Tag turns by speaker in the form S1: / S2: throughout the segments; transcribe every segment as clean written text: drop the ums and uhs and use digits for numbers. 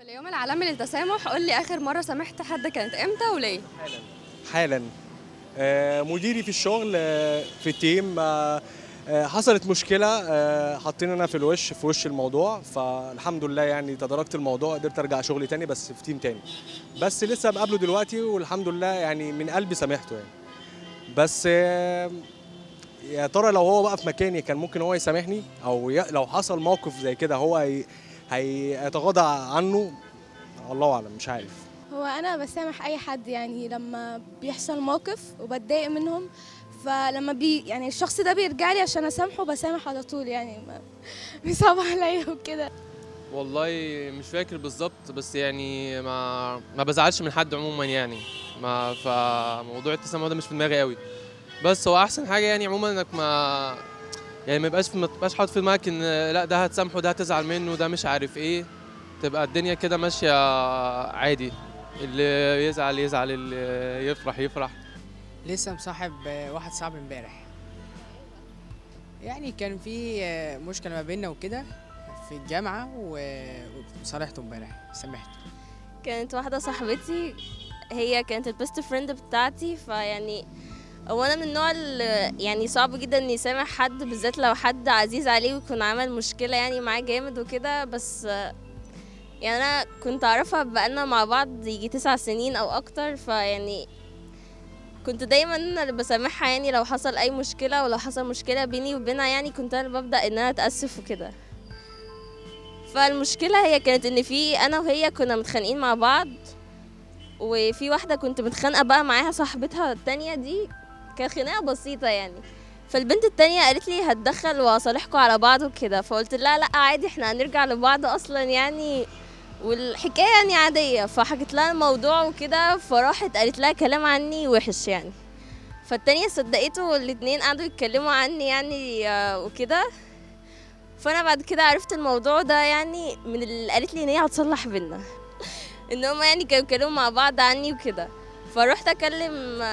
S1: في اليوم العالمي للتسامح قول لي آخر مرة سامحت حد كانت إمتى وليه؟
S2: حالا. مديري في الشغل، في التيم، حصلت مشكلة، حطينا في وش الموضوع، فالحمد لله يعني تداركت الموضوع، قدرت ارجع شغلي تاني بس في تيم تاني. بس لسه بقابله دلوقتي والحمد لله يعني من قلبي سامحته يعني. بس يا ترى لو هو بقى في مكاني كان ممكن هو يسامحني، او لو حصل موقف زي كده هو هيتغاضى عنه؟ الله اعلم، مش عارف.
S3: هو أنا بسامح أي حد يعني لما بيحصل موقف وبتضايق منهم، فلما يعني الشخص ده بيرجع لي عشان أسامحه بسامح على طول يعني بيصعب عليا وكده.
S4: والله مش فاكر بالظبط، بس يعني ما بزعلش من حد عموما يعني. ما فموضوع التسامح ده مش في دماغي قوي. بس هو احسن حاجه يعني عموما انك ما تبقاش حاطط في دماغك ان لا ده هتسامحه ده هتزعل منه ده مش عارف ايه. تبقى الدنيا كده ماشيه عادي، اللي يزعل يزعل اللي يفرح يفرح.
S5: لسه مصاحب واحد صاحبي امبارح، يعني كان في مشكلة ما بيننا وكده في الجامعة وصالحته امبارح سامحته.
S6: كانت واحدة صاحبتي، هي كانت البيست فريند بتاعتي، فيعني هو انا من النوع اللي يعني صعب جدا اني اسامح حد، بالذات لو حد عزيز عليه ويكون عمل مشكلة يعني معاه جامد وكده. بس يعني انا كنت اعرفها بقالنا مع بعض يجي 9 سنين او اكتر، فيعني كنت دايما انا اللي بسامحها يعني لو حصل اي مشكله، ولو حصل مشكله بيني وبينها يعني كنت انا اللي ببدا ان انا اتاسف وكده. فالمشكله هي كانت ان في انا وهي كنا متخانقين مع بعض، وفي واحده كنت متخانقه بقى معاها صاحبتها التانية دي، كانت خناقه بسيطه يعني. فالبنت التانية قالت لي هتدخل واصالحكوا على بعض وكده، فقلت لها لا عادي احنا هنرجع لبعض اصلا يعني، والحكايه يعني عاديه. فحكيت لها الموضوع وكده، فراحت قالت لها كلام عني وحش يعني. فالتانية صدقته والاتنين قعدوا يتكلموا عني يعني وكده. فانا بعد كده عرفت الموضوع ده يعني من اللي قالت لي ان هي هتصلح بينا ان هما يعني كانوا بيتكلموا مع بعض عني وكده. فروحت اكلم،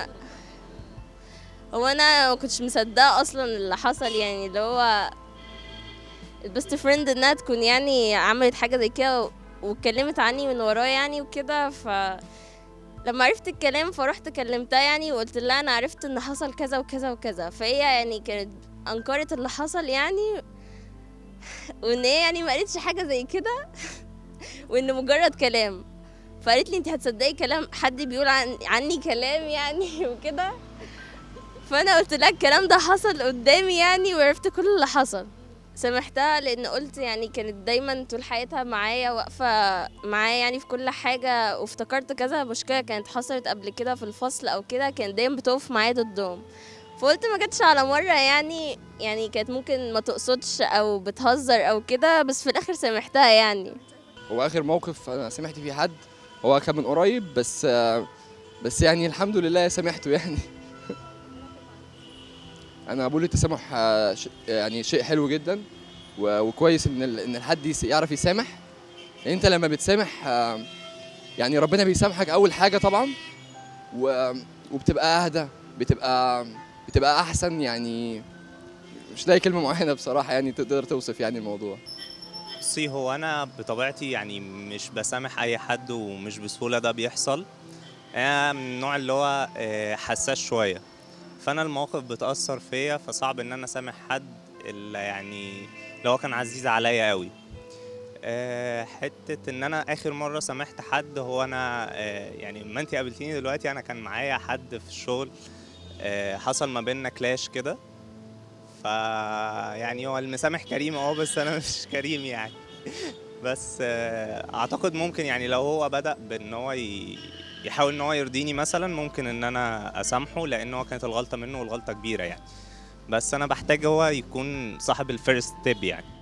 S6: هو انا ما كنتش مصدقه اصلا اللي حصل، يعني اللي هو البيست فريند انها تكون يعني عملت حاجه زي كده واتكلمت عني من ورايا يعني وكده. فلما عرفت الكلام فروحت كلمتها يعني وقلت لها انا عرفت ان حصل كذا وكذا وكذا. فهي يعني كانت انكرت اللي حصل يعني، وان هي يعني ما قالتش حاجه زي كده وان مجرد كلام. فقالت لي انت هتصدقي كلام حد بيقول عني كلام يعني وكده. فانا قلت لها الكلام ده حصل قدامي يعني وعرفت كل اللي حصل. سامحتها لان قلت يعني كانت دايما طول حياتها معايا، واقفه معايا يعني في كل حاجه، وافتكرت كذا مشكله كانت حصلت قبل كده في الفصل او كده كانت دايما بتقف معايا ضدهم. فقلت ما جاتش على مره يعني كانت ممكن ما تقصدش او بتهزر او كده، بس في الاخر سامحتها يعني.
S7: هو اخر موقف انا سامحت فيه حد هو كان من قريب، بس يعني الحمد لله سامحته يعني. انا بقول التسامح يعني شيء حلو جدا وكويس ان الحد يعرف يسامح. يعني انت لما بتسامح يعني ربنا بيسامحك اول حاجه طبعا، وبتبقى اهدى، بتبقى احسن يعني. مش لاقي كلمه معينه بصراحه يعني تقدر توصف يعني الموضوع.
S8: بصي، هو انا بطبيعتي يعني مش بسامح اي حد ومش بسهوله ده بيحصل. انا من النوع اللي هو حساس شويه، فانا المواقف بتاثر فيا، فصعب ان انا اسامح حد اللي يعني اللي هو كان عزيز عليا قوي. حته ان انا اخر مره سامحت حد، هو انا يعني ما انتي قابلتيني دلوقتي انا كان معايا حد في الشغل، حصل ما بيننا كلاش كده. يعني هو المسامح كريم بس انا مش كريم يعني. بس اعتقد ممكن يعني لو هو بدأ بان هو يحاول ان هو يرضيني مثلا، ممكن ان انا اسامحه، لان هو كانت الغلطه منه والغلطه كبيره يعني. بس انا بحتاج هو يكون صاحب الفيرست ستيب يعني.